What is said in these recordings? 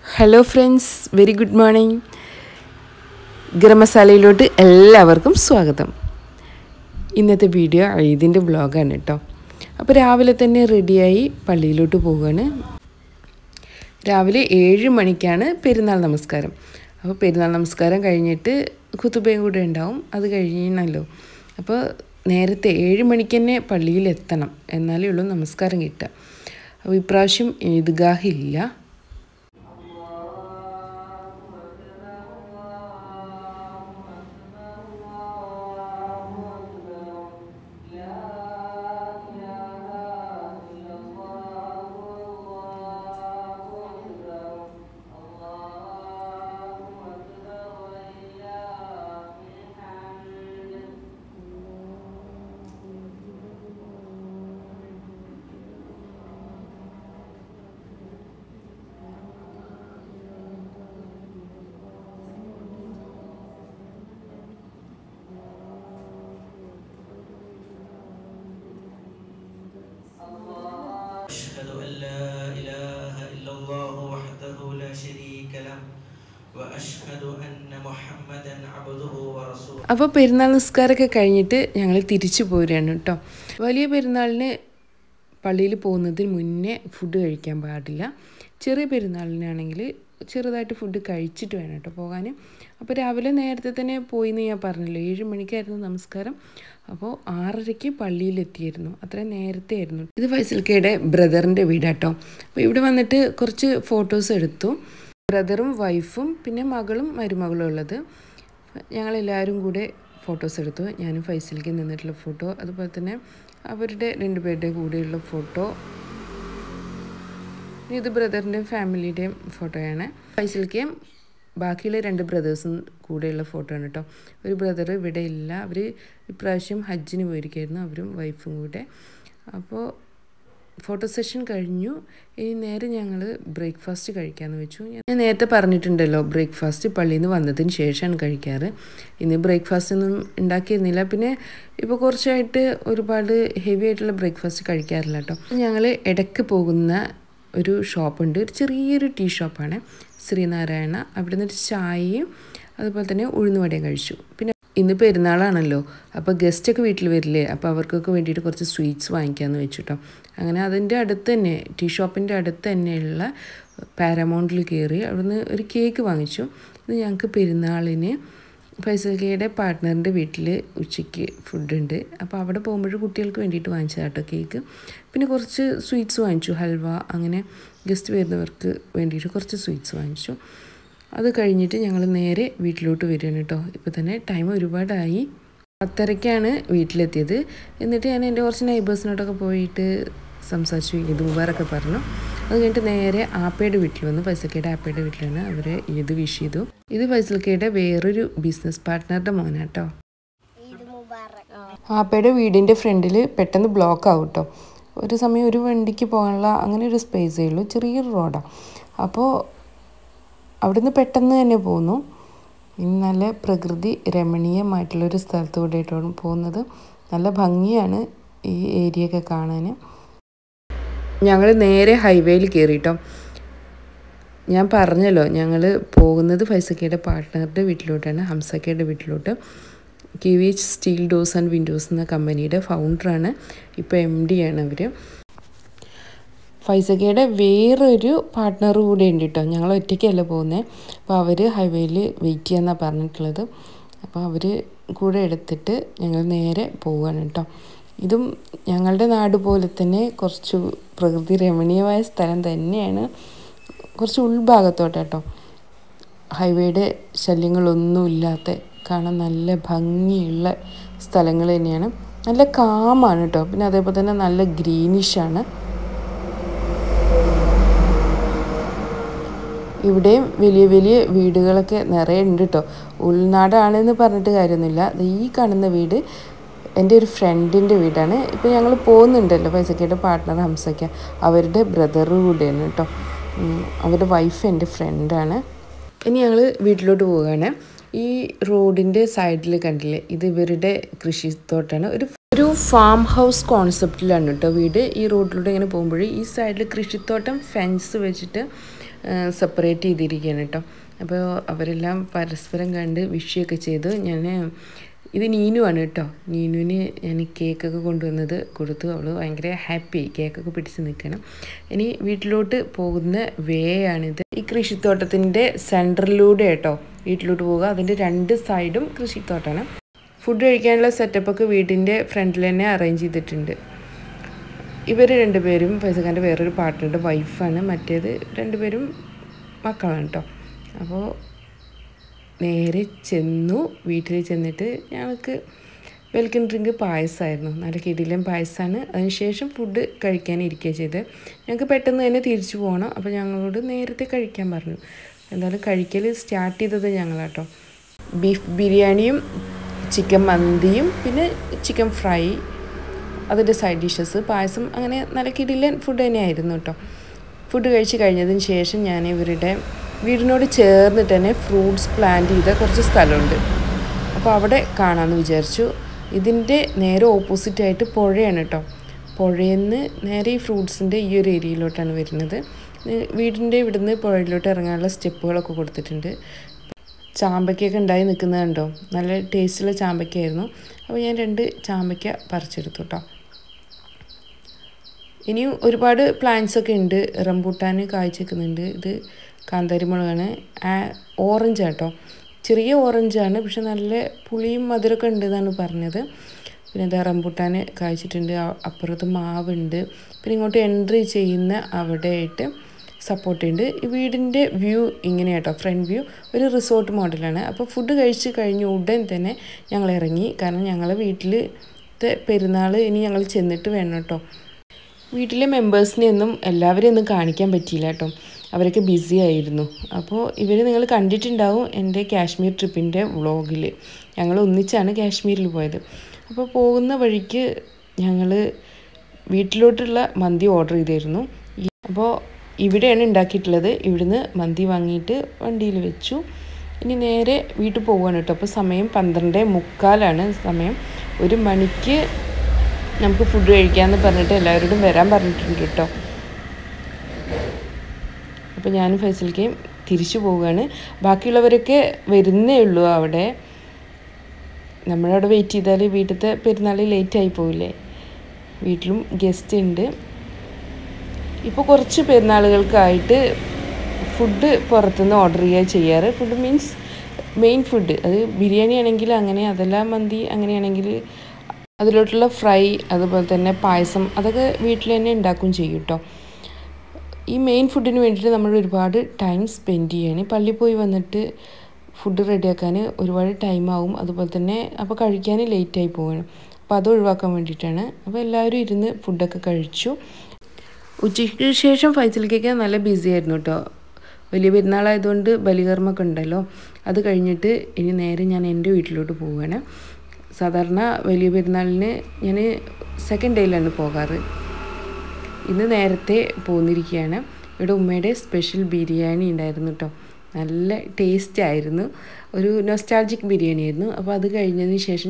Hello friends, very good morning. Garam മസാലയിലോട്ട് എല്ലാവർക്കും സ്വാഗതം. ഇന്നത്തെ വീഡിയോ ഈദിൻ്റെ വ്ളോഗാണ് കേട്ടോ. അപ്പോൾ രാവിലെ തന്നെ റെഡിയായി പള്ളിയിലോട്ട് പോവുകയാണ്. രാവിലെ 7 മണിക്കാണ് പെരുന്നാൾ നമസ്കാരം. അപ്പോൾ പെരുന്നാൾ നമസ്കാരം കഴിഞ്ഞിട്ട് ഖുതുബയും കൂടെ ഉണ്ടാവും. അത് കഴിയണമല്ലോ. അപ്പോൾ നേരത്തെ 7 മണിക്ക് തന്നെ പള്ളിയിൽ എത്തണം, എന്നാലേ ഉള്ളൂ നമസ്കാരം കിട്ടുക. അപ്പോൾ ഇപ്രാവശ്യം ഈദ്ഗാഹില്ല. أشهد أن لا إله إلا الله وحده لا شريك له وأشهد أن محمدا عبده ورسوله. അപ്പോൾ പെരുന്നാൾ നിസ്കാരമൊക്കെ കഴിഞ്ഞിട്ട് ഞങ്ങൾ തിരിച്ചു പോരുകയാണ് കേട്ടോ. വലിയ പെരുന്നാളിന് പള്ളിയിൽ പോകുന്നതിന് മുന്നേ ഫുഡ് കഴിക്കാൻ പാടില്ല. ചെറിയ പെരുന്നാളിനാണെങ്കിൽ ചെറുതായിട്ട് ഫുഡ് കഴിച്ചിട്ട് വേണം കേട്ടോ പോകാൻ. അപ്പോൾ രാവിലെ നേരത്തെ തന്നെ പോയി എന്ന് ഞാൻ പറഞ്ഞല്ലോ. 7 മണിക്കായിരുന്നു നമസ്കാരം. അപ്പോൾ 6:30 പള്ളിയിലെത്തിയിരുന്നു. അത്രയും നേരത്തെ ആയിരുന്നു. ഇത് ഫൈസൽക്കയുടെ ബ്രദറിൻ്റെ വീടാട്ടോ. അപ്പോൾ ഇവിടെ വന്നിട്ട് കുറച്ച് ഫോട്ടോസ് എടുത്തു. ബ്രദറും വൈഫും പിന്നെ മകളും മരുമകളും ഉള്ളത്. ഞങ്ങളെല്ലാവരും കൂടെ ഫോട്ടോസ് എടുത്തു. ഞാനും ഫൈസൽക്ക് നിന്നിട്ടുള്ള ഫോട്ടോ, അതുപോലെ തന്നെ അവരുടെ 2 പേരുടെ കൂടെയുള്ള ഫോട്ടോ. ഇത് ബ്രദറിൻ്റെയും ഫാമിലിയുടെയും ഫോട്ടോയാണ്. ഫൈസൽക്കയും ബാക്കിയുള്ള 2 ബ്രദേഴ്സും കൂടെയുള്ള ഫോട്ടോ ആണ് കേട്ടോ. ഒരു ബ്രദർ ഇവിടെ ഇല്ല. അവർ ഇപ്രാവശ്യം ഹജ്ജിന് പോയിരിക്കുകയായിരുന്നു, അവരും വൈഫും കൂടെ. അപ്പോൾ ഫോട്ടോ സെഷൻ കഴിഞ്ഞു. ഇനി നേരെ ഞങ്ങൾ ബ്രേക്ക്ഫാസ്റ്റ് കഴിക്കാമെന്ന് വെച്ചു. ഞാൻ നേരത്തെ പറഞ്ഞിട്ടുണ്ടല്ലോ, ബ്രേക്ക്ഫാസ്റ്റ് പള്ളിയിൽ നിന്ന് വന്നതിന് ശേഷമാണ് കഴിക്കാറ്. ഇന്ന് ബ്രേക്ക്ഫാസ്റ്റ് ഒന്നും ഉണ്ടാക്കിയിരുന്നില്ല. പിന്നെ ഇപ്പോൾ കുറച്ചായിട്ട് ഒരുപാട് ഹെവി ആയിട്ടുള്ള ബ്രേക്ക്ഫാസ്റ്റ് കഴിക്കാറില്ല കേട്ടോ. ഞങ്ങൾ ഇടയ്ക്ക് പോകുന്ന ഒരു ഷോപ്പുണ്ട്, ഒരു ചെറിയൊരു ടീ ഷോപ്പാണ്, ശ്രീനാരായണ. അവിടെ നിന്നൊരു ചായയും അതുപോലെ തന്നെ ഉഴുന്നുവടയും കഴിച്ചു. പിന്നെ ഇന്ന് പെരുന്നാളാണല്ലോ, അപ്പോൾ ഗസ്റ്റൊക്കെ വീട്ടിൽ വരില്ലേ, അപ്പോൾ അവർക്കൊക്കെ വേണ്ടിയിട്ട് കുറച്ച് സ്വീറ്റ്സ് വാങ്ങിക്കാമെന്ന് വെച്ചു കേട്ടോ. അങ്ങനെ അതിൻ്റെ അടുത്ത് തന്നെ, ടീ ഷോപ്പിൻ്റെ അടുത്ത് തന്നെയുള്ള പാരമൗണ്ടിൽ കയറി അവിടുന്ന് ഒരു കേക്ക് വാങ്ങിച്ചു. ഇത് ഞങ്ങൾക്ക് പെരുന്നാളിന് ഫൈസൽക്കയുടെ പാർട്ട്ണറിൻ്റെ വീട്ടിൽ ഉച്ചയ്ക്ക് ഫുഡുണ്ട്. അപ്പോൾ അവിടെ പോകുമ്പോൾ കുട്ടികൾക്ക് വേണ്ടിയിട്ട് വാങ്ങിച്ചതാണ് കേട്ടോ കേക്ക്. പിന്നെ കുറച്ച് സ്വീറ്റ്സ് വാങ്ങിച്ചു, ഹൽവ. അങ്ങനെ ഗസ്റ്റ് വരുന്നവർക്ക് വേണ്ടിയിട്ട് കുറച്ച് സ്വീറ്റ്സ് വാങ്ങിച്ചു. അത് കഴിഞ്ഞിട്ട് ഞങ്ങൾ നേരെ വീട്ടിലോട്ട് വരികയാണ് കേട്ടോ. ഇപ്പോൾ തന്നെ ടൈം ഒരുപാടായി. 10:30ക്കാണ് വീട്ടിലെത്തിയത്. എന്നിട്ട് ഞാൻ എൻ്റെ കുറച്ച് നൈബേഴ്സിനോടൊക്കെ പോയിട്ട് സംസാരിച്ചു, ഈദ് മുബാറൊക്കെ പറഞ്ഞു. അത് കഴിഞ്ഞിട്ട് നേരെ ആപ്പയുടെ വീട്ടിൽ വന്നു. ഫൈസൽക്കയുടെ ആപ്പയുടെ വീട്ടിലാണ് അവരെ ഈദ് വിഷ് ചെയ്തു. ഇത് ഫൈസൽക്കയുടെ വേറൊരു ബിസിനസ് പാർട്ട്ണറുടെ മോനാട്ടോ. ആപ്പയുടെ വീടിൻ്റെ ഫ്രണ്ടിൽ പെട്ടെന്ന് ബ്ലോക്ക് ആവും കേട്ടോ. ഒരു സമയം ഒരു വണ്ടിക്ക് പോകാനുള്ള അങ്ങനെ ഒരു സ്പേസേ ഉള്ളൂ, ചെറിയൊരു റോഡാണ്. അപ്പോൾ അവിടുന്ന് പെട്ടെന്ന് തന്നെ പോന്നു. ഇനി നല്ല പ്രകൃതി രമണീയമായിട്ടുള്ളൊരു സ്ഥലത്ത് കൂടെയിട്ടാണ് പോകുന്നത്. നല്ല ഭംഗിയാണ് ഈ ഏരിയയൊക്കെ കാണാൻ. ഞങ്ങൾ നേരെ ഹൈവേയിൽ കയറിയിട്ടോ. ഞാൻ പറഞ്ഞല്ലോ, ഞങ്ങൾ പോകുന്നത് ഫൈസൽക്കയുടെ പാർട്ട്ണറുടെ വീട്ടിലോട്ടാണ്, ഹംസക്കയുടെ വീട്ടിലോട്ട്. KVH steel doors and windows എന്ന കമ്പനിയുടെ ഫൗണ്ടറാണ്, ഇപ്പോൾ MD ആണ് അവർ. ഫൈസൽക്കയുടെ വേറൊരു പാർട്ട്ണർ കൂടെ ഉണ്ട് കേട്ടോ. ഞങ്ങൾ ഒറ്റയ്ക്കല്ല പോകുന്നത്. അപ്പോൾ അവർ ഹൈവേയിൽ വെയിറ്റ് ചെയ്യാമെന്നാണ് പറഞ്ഞിട്ടുള്ളത്. അപ്പോൾ അവർ കൂടെ എടുത്തിട്ട് ഞങ്ങൾ നേരെ പോവുകയാണ് കേട്ടോ. ഇതും ഞങ്ങളുടെ നാട് പോലെ തന്നെ കുറച്ച് പ്രകൃതി രമണീയമായ സ്ഥലം തന്നെയാണ്. കുറച്ച് ഉൾഭാഗത്തോട്ടാട്ടോ. ഹൈവേയുടെ ശല്യങ്ങളൊന്നുമില്ലാത്ത, കാണാൻ നല്ല ഭംഗിയുള്ള സ്ഥലങ്ങൾ തന്നെയാണ്. നല്ല കാമാണ് കേട്ടോ. പിന്നെ അതേപോലെ തന്നെ നല്ല ഗ്രീനിഷാണ്. ഇവിടെയും വലിയ വലിയ വീടുകളൊക്കെ നിറയെ ഉണ്ട് കേട്ടോ. ഉൾനാടാണെന്ന് പറഞ്ഞിട്ട് കാര്യമൊന്നുമില്ല. ഈ കാണുന്ന വീട് എൻ്റെ ഒരു ഫ്രണ്ടിൻ്റെ വീടാണ്. ഇപ്പോൾ ഞങ്ങൾ പോകുന്നുണ്ടല്ലോ, ഫൈസൽക്കയുടെ പാർട്ട്ണർ ഹംസക്ക, അവരുടെ ബ്രദർ കൂടെയാണ് കേട്ടോ. അവരുടെ വൈഫ് എൻ്റെ ഫ്രണ്ടാണ്. ഇനി ഞങ്ങൾ വീട്ടിലോട്ട് പോവുകയാണ്. ഈ റോഡിൻ്റെ സൈഡിൽ കണ്ടില്ലേ, ഇത് ഇവരുടെ കൃഷിത്തോട്ടാണ്. ഒരു ഫാം ഹൗസ് കോൺസെപ്റ്റിലാണ് കേട്ടോ വീട്. ഈ റോഡിലൂടെ ഇങ്ങനെ പോകുമ്പോൾ ഈ സൈഡിൽ കൃഷിത്തോട്ടം, ഫെൻസ് വെച്ചിട്ട് സെപ്പറേറ്റ് ചെയ്തിരിക്കുകയാണ് കേട്ടോ. അപ്പോൾ അവരെല്ലാം പരസ്പരം കണ്ട് വിഷയൊക്കെ ചെയ്തു. ഇത് നീനുവാണ് കേട്ടോ. നീനുവിന് ഞാൻ കേക്കൊക്കെ കൊണ്ടുവന്നത് കൊടുത്തു. അവൾ ഭയങ്കര ഹാപ്പി, കേക്കൊക്കെ പിടിച്ച് നിൽക്കണം. ഇനി വീട്ടിലോട്ട് പോകുന്ന വേ ആണിത്. ഈ കൃഷിത്തോട്ടത്തിൻ്റെ സെൻറ്ററിലൂടെ കേട്ടോ വീട്ടിലോട്ട് പോകുക. അതിൻ്റെ 2 സൈഡും കൃഷിത്തോട്ടമാണ്. ഫുഡ് കഴിക്കാനുള്ള സെറ്റപ്പൊക്കെ വീടിൻ്റെ ഫ്രണ്ടിൽ തന്നെ അറേഞ്ച് ചെയ്തിട്ടുണ്ട്. ഇവർ 2 പേരും ഫൈസക്കാൻ്റെ വേറൊരു പാർട്ട്ണറുടെ വൈഫാണ്, മറ്റേത് 2 പേരും മക്കളാണ് കേട്ടോ. അപ്പോൾ നേരെ ചെന്നു. വീട്ടിൽ ചെന്നിട്ട് ഞങ്ങൾക്ക് വെൽക്കം ഡ്രിങ്ക് പായസമായിരുന്നു, നല്ല കിടിലൻ പായസമാണ്. അതിനുശേഷം ഫുഡ് കഴിക്കാനിരിക്കുക ചെയ്ത്. ഞങ്ങൾക്ക് പെട്ടെന്ന് തന്നെ തിരിച്ചു പോകണം. അപ്പോൾ ഞങ്ങളോട് നേരത്തെ കഴിക്കാൻ പറഞ്ഞു. എന്തായാലും കഴിക്കൽ സ്റ്റാർട്ട് ചെയ്തത് ഞങ്ങളാട്ടോ. ബീഫ് ബിരിയാണിയും ചിക്കൻ മന്തിയും പിന്നെ ചിക്കൻ ഫ്രൈ, അതിൻ്റെ സൈഡ് ഡിഷസ്, പായസം, അങ്ങനെ നല്ല കിടിലൻ ഫുഡ് തന്നെയായിരുന്നു കേട്ടോ. ഫുഡ് കഴിച്ച് കഴിഞ്ഞതിന് ശേഷം ഞാൻ ഇവരുടെ വീടിനോട് ചേർന്നിട്ട് തന്നെ ഫ്രൂട്ട്സ് പ്ലാന്റ് ചെയ്ത കുറച്ച് സ്ഥലമുണ്ട്. അപ്പോൾ അവിടെ കാണാമെന്ന് വിചാരിച്ചു. ഇതിൻ്റെ നേരെ ഓപ്പോസിറ്റായിട്ട് പുഴയാണ് കേട്ടോ. പുഴയിൽ നിന്ന് നേരെ ഈ ഫ്രൂട്ട്സിൻ്റെ ഈ ഒരു ഏരിയയിലോട്ടാണ് വരുന്നത്. വീടിൻ്റെ ഇവിടുന്ന് പുഴയിലോട്ട് ഇറങ്ങാനുള്ള സ്റ്റെപ്പുകളൊക്കെ കൊടുത്തിട്ടുണ്ട്. ചാമ്പയ്ക്കൊക്കെ ഉണ്ടായി നിൽക്കുന്നത് കണ്ടോ, നല്ല ടേസ്റ്റുള്ള ചാമ്പയ്ക്കായിരുന്നു. അപ്പോൾ ഞാൻ 2 ചാമ്പയ്ക്ക പറിച്ചെടുത്തു കേട്ടോ. ഇനിയും ഒരുപാട് പ്ലാന്റ്സൊക്കെ ഉണ്ട്. റംബൂട്ടാൻ കായ്ച്ചെക്കുന്നുണ്ട്. ഇത് കാന്താരി മുളകാണ്. ഓറഞ്ച് കേട്ടോ, ചെറിയ ഓറഞ്ചാണ്, പക്ഷെ നല്ല പുളിയും മധുരമൊക്കെ ഉണ്ട് എന്നാണ് പറഞ്ഞത്. പിന്നെ എന്താ റംബൂട്ടാൻ കായ്ച്ചിട്ടുണ്ട്. അപ്പുറത്ത് മാവുണ്ട്. പിന്നെ ഇങ്ങോട്ട് എൻട്രി ചെയ്യുന്ന അവിടെയായിട്ട് സപ്പോർട്ടുണ്ട്. ഈ വീടിൻ്റെ വ്യൂ ഇങ്ങനെ കേട്ടോ, ഫ്രണ്ട് വ്യൂ ഒരു റിസോർട്ട് മോഡലാണ്. അപ്പോൾ ഫുഡ് കഴിച്ച് കഴിഞ്ഞ ഉടൻ തന്നെ ഞങ്ങൾ ഇറങ്ങി. കാരണം ഞങ്ങളെ വീട്ടിലത്തെ പെരുന്നാൾ ഇനി ഞങ്ങൾ ചെന്നിട്ട് വേണം കേട്ടോ. വീട്ടിലെ മെമ്പേഴ്സിനെ ഒന്നും എല്ലാവരെയും ഒന്നും കാണിക്കാൻ പറ്റിയില്ല കേട്ടോ, അവരൊക്കെ ബിസി ആയിരുന്നു. അപ്പോൾ ഇവർ നിങ്ങൾ കണ്ടിട്ടുണ്ടാവും എൻ്റെ കാശ്മീർ ട്രിപ്പിൻ്റെ വ്ളോഗിൽ. ഞങ്ങൾ ഒന്നിച്ചാണ് കാശ്മീരിൽ പോയത്. അപ്പോൾ പോകുന്ന വഴിക്ക് ഞങ്ങൾ വീട്ടിലോട്ടുള്ള മന്തി ഓർഡർ ചെയ്തിരുന്നു. അപ്പോൾ ഇവിടെയാണ് ഉണ്ടാക്കിയിട്ടുള്ളത്. ഇവിടുന്ന് മന്തി വാങ്ങിയിട്ട് വണ്ടിയിൽ വെച്ചു. ഇനി നേരെ വീട്ടിൽ പോവുകയാണ് കേട്ടോ. അപ്പോൾ സമയം 12:45 സമയം. 1 മണിക്ക് നമുക്ക് ഫുഡ് കഴിക്കാമെന്ന് പറഞ്ഞിട്ട് എല്ലാവരോടും വരാൻ പറഞ്ഞിട്ടുണ്ട് കേട്ടോ. അപ്പോൾ ഞാനും ഫൈസൽക്കയും തിരിച്ചു പോവുകയാണ്. ബാക്കിയുള്ളവരൊക്കെ വരുന്നേ ഉള്ളൂ. അവിടെ നമ്മളവിടെ വെയിറ്റ് ചെയ്താൽ വീട്ടിലത്തെ പെരുന്നാൾ ലേറ്റായി പോവില്ലേ. വീട്ടിലും ഗസ്റ്റ് ഉണ്ട്. ഇപ്പോൾ കുറച്ച് പെരുന്നാളുകൾക്കായിട്ട് ഫുഡ് പുറത്തുനിന്ന് ഓർഡർ ചെയ്യുക ചെയ്യാറ്. ഫുഡ് മീൻസ് മെയിൻ ഫുഡ്, അത് ബിരിയാണി ആണെങ്കിൽ അങ്ങനെ, അതെല്ലാം മന്തി അങ്ങനെയാണെങ്കിൽ അതിലോട്ടുള്ള ഫ്രൈ, അതുപോലെ തന്നെ പായസം, അതൊക്കെ വീട്ടിൽ തന്നെ ഉണ്ടാക്കുകയും ചെയ്യും കേട്ടോ. ഈ മെയിൻ ഫുഡിന് വേണ്ടിയിട്ട് നമ്മൾ ഒരുപാട് ടൈം സ്പെൻഡ് ചെയ്യാണ്. പള്ളിയിൽ പോയി വന്നിട്ട് ഫുഡ് റെഡിയാക്കാൻ ഒരുപാട് ടൈമാവും. അതുപോലെ തന്നെ അപ്പോൾ കഴിക്കാൻ ലേറ്റായി പോവുകയാണ്. അപ്പോൾ അത് ഒഴിവാക്കാൻ വേണ്ടിയിട്ടാണ്. അപ്പോൾ എല്ലാവരും ഇരുന്ന് ഫുഡൊക്കെ കഴിച്ചു. ഉച്ചയ്ക്ക് ശേഷം ഫൈസൽക്കൊക്കെ നല്ല ബിസി ആയിരുന്നു കേട്ടോ. വലിയ പെരുന്നാളായതുകൊണ്ട് ബലികർമ്മൊക്കെ ഉണ്ടല്ലോ. അത് കഴിഞ്ഞിട്ട് ഇനി നേരെ ഞാൻ എൻ്റെ വീട്ടിലോട്ട് പോവുകയാണ്. സാധാരണ വലിയ പെരുന്നാളിന് ഞാൻ സെക്കൻഡ് ഡേയിലാണ് പോകാറ്. ഇന്ന് നേരത്തെ പോന്നിരിക്കുകയാണ്. ഇവിടെ ഉമ്മയുടെ സ്പെഷ്യൽ ബിരിയാണി ഉണ്ടായിരുന്നു കേട്ടോ. നല്ല ടേസ്റ്റ് ആയിരുന്നു. ഒരു നൊസ്റ്റാൾജിക് ബിരിയാണി ആയിരുന്നു. അപ്പോൾ അത് കഴിഞ്ഞതിന് ശേഷം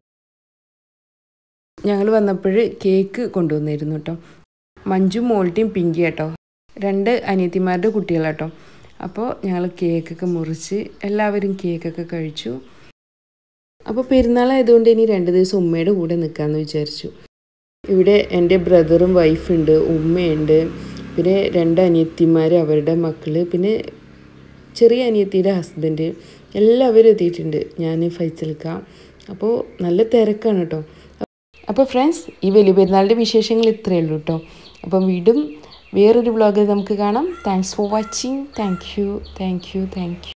ഞങ്ങൾ വന്നപ്പോൾ കേക്ക് കൊണ്ടുവന്നിരുന്നു കേട്ടോ. മഞ്ജു മോൾട്ടിയും പിങ്കി കേട്ടോ, 2 അനിയത്തിമാരുടെ കുട്ടികളാട്ടോ. അപ്പോൾ ഞങ്ങൾ കേക്കൊക്കെ മുറിച്ച് എല്ലാവരും കേക്കൊക്കെ കഴിച്ചു. അപ്പോൾ പെരുന്നാളായതുകൊണ്ട് ഇനി 2 ദിവസം ഉമ്മയുടെ കൂടെ നിൽക്കാമെന്ന് വിചാരിച്ചു. ഇവിടെ എൻ്റെ ബ്രദറും വൈഫുണ്ട്, ഉമ്മയുണ്ട്, പിന്നെ 2 അനിയത്തിമാർ, അവരുടെ മക്കൾ, പിന്നെ ചെറിയ അനിയത്തിയുടെ ഹസ്ബൻഡ്, എല്ലാവരും എത്തിയിട്ടുണ്ട്. ഞാൻ ഫൈസൽക്ക. അപ്പോൾ നല്ല തിരക്കാണ് കേട്ടോ. അപ്പോൾ ഫ്രണ്ട്സ്, ഈ വലിയ പെരുന്നാളിൻ്റെ വിശേഷങ്ങൾ ഇത്രയേ ഉള്ളൂ കേട്ടോ. അപ്പം വീണ്ടും വേറൊരു വ്ളോഗിൽ നമുക്ക് കാണാം. Thanks for watching. Thank U.